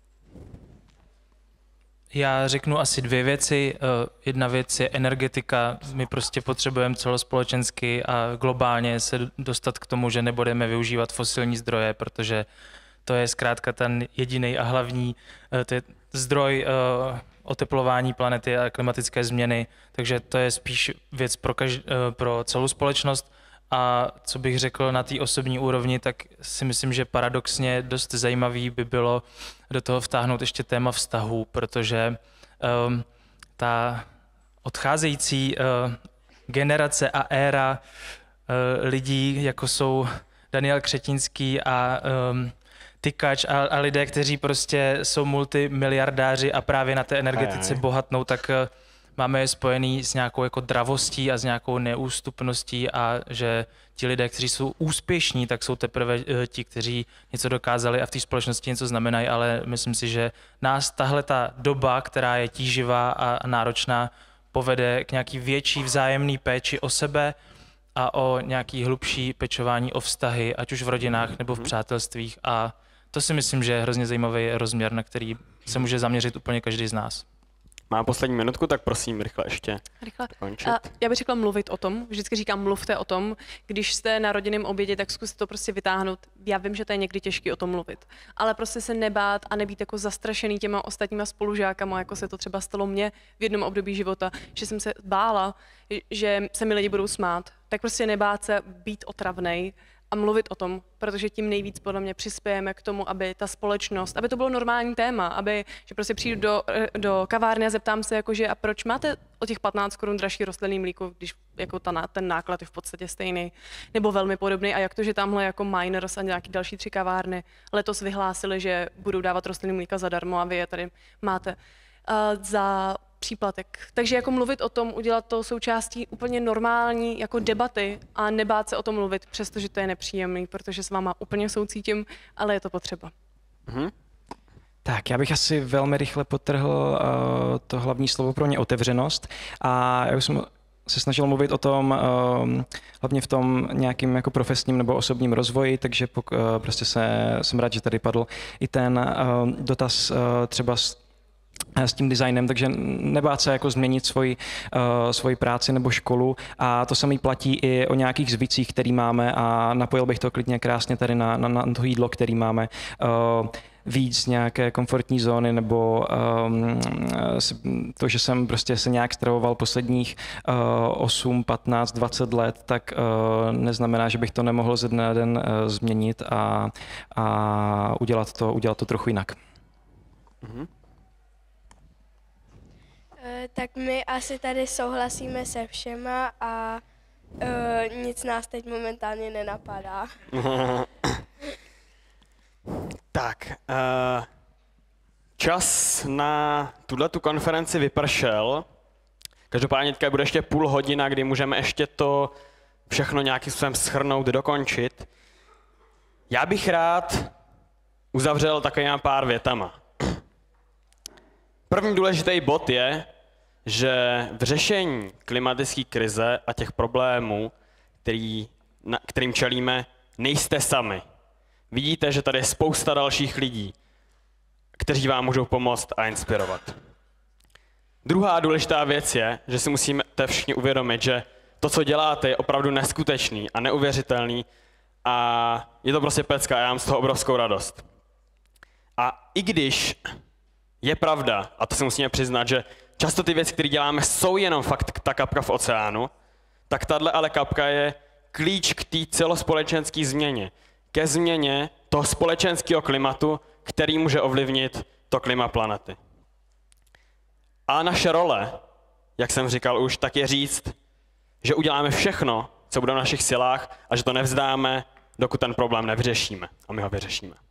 Já řeknu asi dvě věci. Jedna věc je energetika. My prostě potřebujeme celospolečensky a globálně se dostat k tomu, že nebudeme využívat fosilní zdroje, protože to je zkrátka ten jediný a hlavní to je zdroj oteplování planety a klimatické změny, takže to je spíš věc pro, každ- pro celou společnost. A co bych řekl na té osobní úrovni, tak si myslím, že paradoxně dost zajímavý by bylo do toho vtáhnout ještě téma vztahů, protože um, ta odcházející uh, generace a éra uh, lidí, jako jsou Daniel Křetínský a um, Tykač a, a lidé, kteří prostě jsou multimiliardáři a právě na té energetice bohatnou, tak uh, máme je spojený s nějakou jako dravostí a s nějakou neústupností a že ti lidé, kteří jsou úspěšní, tak jsou teprve uh, ti, kteří něco dokázali a v té společnosti něco znamenají, ale myslím si, že nás tahle ta doba, která je tíživá a náročná, povede k nějaký větší vzájemný péči o sebe a o nějaký hlubší pečování o vztahy, ať už v rodinách nebo v přátelstvích. A to si myslím, že je hrozně zajímavý rozměr, na který se může zaměřit úplně každý z nás. Mám poslední minutku, tak prosím, rychle ještě Rychle. končit. A já bych řekla mluvit o tom. Vždycky říkám, mluvte o tom. Když jste na rodinném obědě, tak zkuste to prostě vytáhnout. Já vím, že to je někdy těžké o tom mluvit, ale prostě se nebát a nebýt jako zastrašený těma ostatníma spolužákama, jako se to třeba stalo mně v jednom období života, že jsem se bála, že se mi lidi budou smát. Tak prostě nebát se být otravnej a mluvit o tom, protože tím nejvíc podle mě přispějeme k tomu, aby ta společnost, aby to bylo normální téma, aby, že prostě přijdu do, do kavárny a zeptám se, jakože, a proč máte o těch patnáct korun dražší rostlinný mlíko, když jako ta, ten náklad je v podstatě stejný, nebo velmi podobný, a jak to, že tamhle jako Miners a nějaký další tři kavárny letos vyhlásili, že budou dávat rostlinný mlíka zadarmo a vy je tady máte uh, za příplatek. Takže jako mluvit o tom, udělat to součástí úplně normální jako debaty a nebát se o tom mluvit, přestože to je nepříjemný, protože s váma úplně soucítím, ale je to potřeba. Mhm. Tak, já bych asi velmi rychle podtrhl uh, to hlavní slovo pro mě, otevřenost. A já už jsem se snažil mluvit o tom, um, hlavně v tom nějakým jako profesním nebo osobním rozvoji, takže pok, uh, prostě se, jsem rád, že tady padl i ten uh, dotaz uh, třeba s, s tím designem, takže nebát se jako změnit svoji, uh, svoji práci nebo školu a to samý platí i o nějakých zvicích, který máme a napojil bych to klidně krásně tady na, na, na to jídlo, který máme. Uh, víc nějaké komfortní zóny nebo um, to, že jsem prostě se nějak stravoval posledních uh, osm, patnáct, dvacet let, tak uh, neznamená, že bych to nemohl ze dne na den uh, změnit a, a udělat, to, udělat to trochu jinak. Mm-hmm. Tak my asi tady souhlasíme se všema a uh, nic nás teď momentálně nenapadá. Tak, uh, čas na tuhletu konferenci vypršel. Každopádně teďka bude ještě půl hodina, kdy můžeme ještě to všechno nějakým způsobem shrnout, dokončit. Já bych rád uzavřel takovýma pár větama. První důležitý bod je, že v řešení klimatické krize a těch problémů, který, na, kterým čelíme, nejste sami. Vidíte, že tady je spousta dalších lidí, kteří vám můžou pomoct a inspirovat. Druhá důležitá věc je, že si musíme všichni uvědomit, že to, co děláte, je opravdu neskutečný a neuvěřitelný a je to prostě pecka a já mám z toho obrovskou radost. A i když je pravda, a to si musíme přiznat, že často ty věci, které děláme, jsou jenom fakt ta kapka v oceánu, tak tahle ale kapka je klíč k té celospolečenské změně. Ke změně toho společenského klimatu, který může ovlivnit to klima planety. A naše role, jak jsem říkal už, tak je říct, že uděláme všechno, co bude v našich silách a že to nevzdáme, dokud ten problém nevyřešíme. A my ho vyřešíme.